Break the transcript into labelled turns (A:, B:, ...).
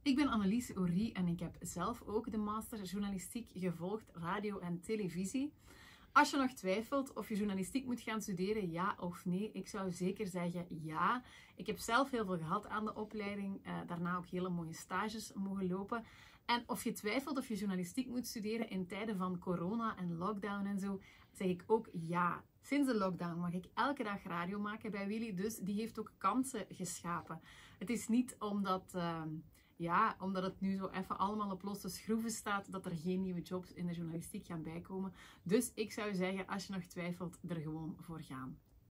A: Ik ben Annelies Orie en ik heb zelf ook de master journalistiek gevolgd, radio en televisie. Als je nog twijfelt of je journalistiek moet gaan studeren, ja of nee, ik zou zeker zeggen ja. Ik heb zelf heel veel gehad aan de opleiding, daarna ook hele mooie stages mogen lopen. En of je twijfelt of je journalistiek moet studeren in tijden van corona en lockdown en zo, zeg ik ook ja. Sinds de lockdown mag ik elke dag radio maken bij Willy, dus die heeft ook kansen geschapen. Het is niet omdat het nu zo even allemaal op losse schroeven staat, dat er geen nieuwe jobs in de journalistiek gaan bijkomen. Dus ik zou zeggen, als je nog twijfelt, er gewoon voor gaan.